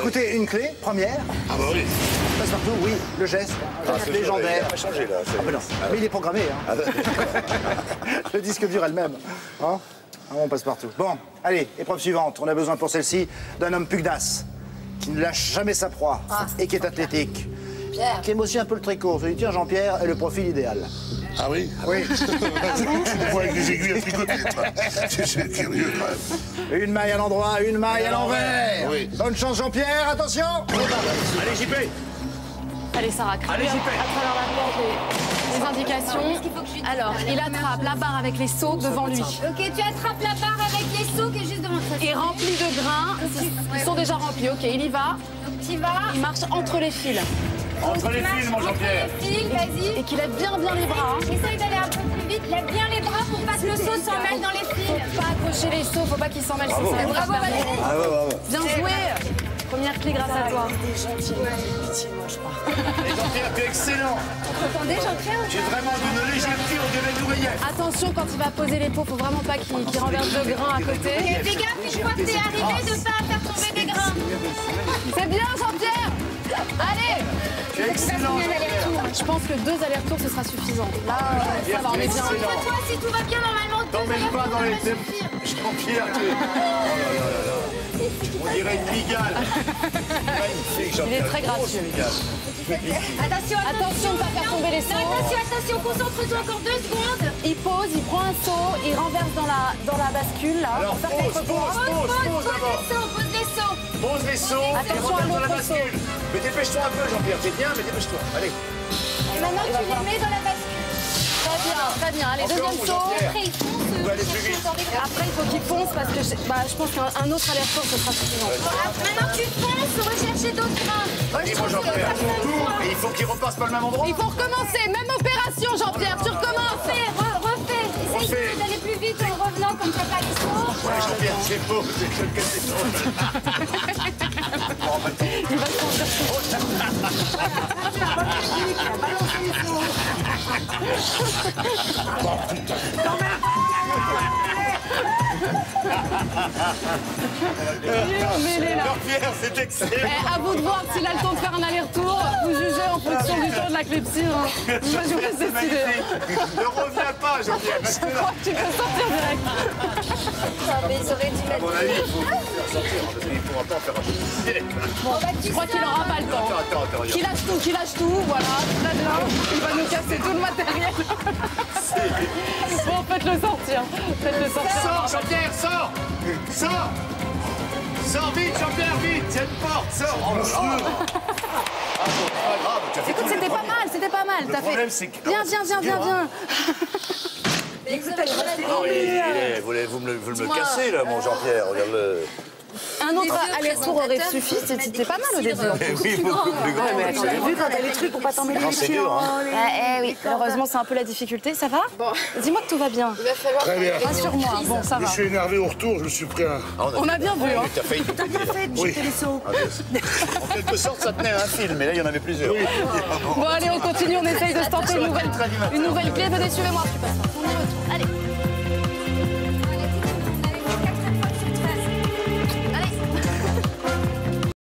écoutez, une clé, première. Ah bah oui. Passepartout, oui, le geste. Légendaire. Il a pas changé, là. Ah bah non, mais il est programmé. Hein. Le disque dur elle-même. Hein, on passe partout. Bon, allez, épreuve suivante. On a besoin pour celle-ci d'un homme pugnace, qui ne lâche jamais sa proie et qui est athlétique. Pierre. Qui aime aussi un peu le tricot. Je lui dis, tiens, Jean-Pierre est le profil idéal. Ah oui? Oui. Tu me vois avec des aiguilles à tricoter, toi. C'est curieux, quand même. Une maille à l'endroit, une maille à l'envers. Oui. Bonne chance, Jean-Pierre, attention. Allez, JP. Allez, Sarah, crée à travers la porte les indications. Alors, il attrape la barre avec les seaux devant lui. Ok, tu attrapes la barre avec les seaux qui est juste devant toi. Et rempli de grains. Ils sont déjà remplis. Ok, il y va. Donc tu vas. Il marche entre les fils. Entre les fils, mon Jean-Pierre. Entre les fils, vas-y. Et qu'il lève bien les bras. Hein. Essaye d'aller un peu plus vite. Lève bien les bras pour pas que le seau s'en mêle dans les fils. Faut pas accrocher les seaux, faut pas qu'ils s'en mêlent. Bravo. Bravo, Valérie. Bravo. Bien joué. Première clé grâce à toi. Et Jean-Pierre, tu es excellent. Entendez, Jean-Pierre? J'ai vraiment d'une légèreté, on dirait une ouvrière. Attention, quand il va poser les pots, faut vraiment pas qu'il renverse de grains à côté. Et fais gaffe une fois que t'es arrivé de pas faire tomber des grains. C'est bien, Jean-Pierre. Allez. Tu es excellent, Jean-Pierre. Je pense que 2 allers-retours, ce sera suffisant. Là, ça va, on est bien. Concentre-toi, si tout va bien, normalement, T'emmènes pas dans les thèmes. Jean-Pierre, tu es... Oh là là là là. On dirait une migale. Magnifique, Jean-Pierre. Il est très gracieux. Attention, Attention de ne pas faire tomber les seaux. attention, concentre-toi encore 2 secondes. Il pose, il prend un seau, il renverse dans la bascule, là. Alors, pose d'abord. Pose les seaux. Pose les seaux et Attention reviens à dans la l'autre seau. bascule. Mais dépêche-toi un peu, Jean-Pierre. T'es bien, mais dépêche-toi. Allez. Et maintenant, tu les mets dans la bascule. Très bien. Allez, Encore, deuxième mon saut. Jean-Pierre. Après, il fonce. On va aller plus vite. Après, il faut qu'il fonce parce que je pense qu'un autre aller-retour, ce sera suffisant. Maintenant, tu fonces, rechercher d'autres grains. Vas-y, mon Jean-Pierre. Et il faut qu'il repasse par le même endroit. Il faut recommencer. Même opération, Jean-Pierre. Tu recommences. Refais. Essaye d'aller plus vite en revenant comme ça, pas les seaux. Ouais, Jean-Pierre, c'est beau. C'est que c'est drôle. Il va se sentir Jean-Pierre, c'est excellent. À vous de voir s'il a le temps de faire un aller-retour. Vous jugez en fonction du temps de la clepsydre. Moi, je vous laisse C'est décider. magnifique. Ne reviens pas, Jean-Pierre. Je crois que tu peux sortir direct. Mais ils auraient dû À mettre. mon avis, il faut le faire sortir. Parce qu'il ne pourra pas en faire un peu. Je crois qu'il n'aura pas le temps. Attends, regarde. Qu'il lâche tout, voilà, très bien. Il va nous casser tout le matériel. Bon, faites-le sortir. Faites-le sortir. Sors, Jean-Pierre, sors. Sors. Sors vite, Jean-Pierre, vite. C'est une porte, sors. Oh là là. Ah bon, pas grave. Tu as fait Écoute, tout le c'était pas premier. mal, c'était pas mal. Le T'as problème, fait. c'est que... Viens. Non, vous me le cassez, là, mon Jean-Pierre. Regarde-le. Un autre aller-retour aurait suffi, c'était pas mal au début. Oui, beaucoup plus grand. Mais tu as vu quand t'as les trucs pour pas t'emmêler Non, les c'est pieds. dur, hein. Oui, malheureusement, c'est un peu la difficulté. Ça va? Dis-moi que tout va bien. Très bien. Rassure-moi. Bon, ça Je va. suis énervé au retour, je me suis pris un... On a bien vu, hein. T'as failli tout péter. Oui. En quelque sorte, ça tenait à un fil, mais là, il y en avait plusieurs. Bon, allez, on continue, on essaye de se tenter une nouvelle clé. Venez, suivez-moi. Tu passes. On y retourne. Allez.